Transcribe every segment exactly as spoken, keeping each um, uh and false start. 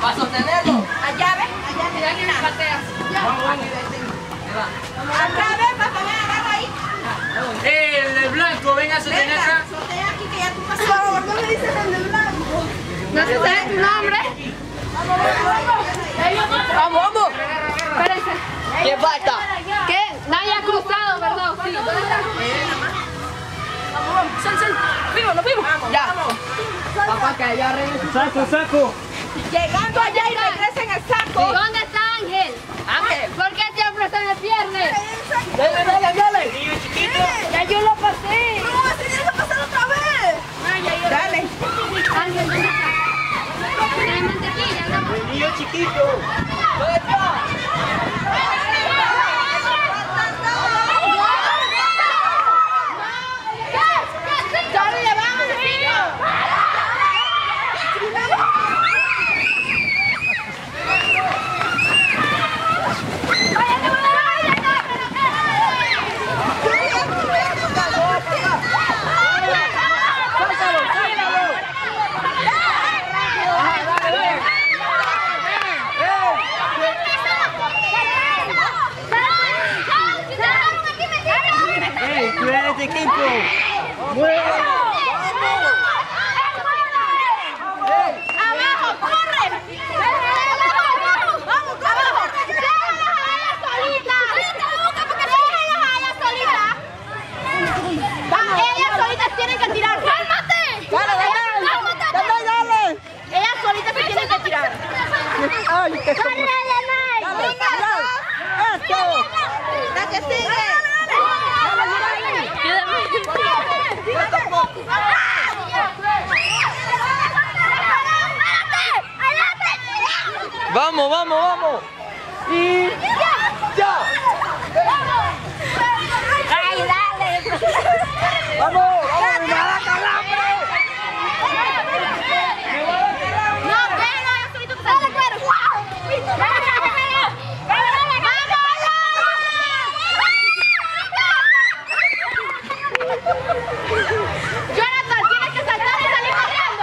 Para sostenerlo. Allá, ¿ves? Allá, mira, mira. Vamos, vamos. Acá, ¿ves? Para que me agarra ahí. Eh, el de blanco, venga a sostener Venga, acá. sostén aquí que ya tú pasas. Por favor, no me dices el de blanco. No se sabe tu nombre. Vamos, vamos. Espérense. ¿Qué falta? ¿Qué? Nadie ha cruzado, ¿verdad? Sí. Sal, sal. Vivo, nos vimos. Ya. Papá, que allá regresa. Saco, saco. Llegando allá y regresen al saco. ¿Dónde está Ángel? Ángel. ¿Por qué siempre está en el viernes? Dale, dale, dale. Niño chiquito. Ya yo lo pasé. No, así tienes que pasar otra vez. Dale. Ángel, ¿dónde está? ¿Tienes mantequilla, no? Niño chiquito. ¿Dónde está? ¡Dale, le vamos, niño! ¡Ey, tú eres de equipo! ¡Mueve! ¡Abajo, corre! ¡Vamos, vamos! ¡Déjalas a ella solita! ¡Déjalas a ella solita! Ellas solitas tienen que tirar. ¡Cálmate! Dale, dale. Dale, dale. Ellas solitas se tienen que tirar. Ay, qué ¡Dale, Dale, Yanay! Esto. La que sigue. ¡Vamos, vamos, vamos! ¡Y ya! ¡Ay, dale! Vamos, vamos, me va a dar calambre. No, déjalo, ya solito que sale cuero. Jonathan, tienes que saltar y salir corriendo.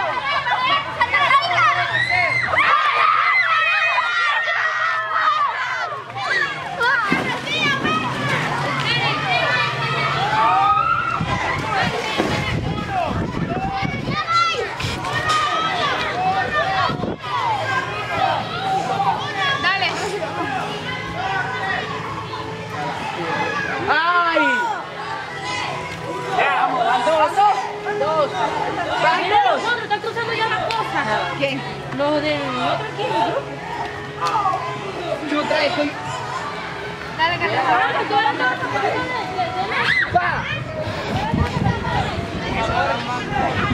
Dale. ¡Ay! Ya, vamos, van dos. Dos. ¡Vámonos! Nosotros están cruzando ya las cosas. ¿Quién? Los del otro equipo. Chuta, eso. Dale, Carlos. ¡Va!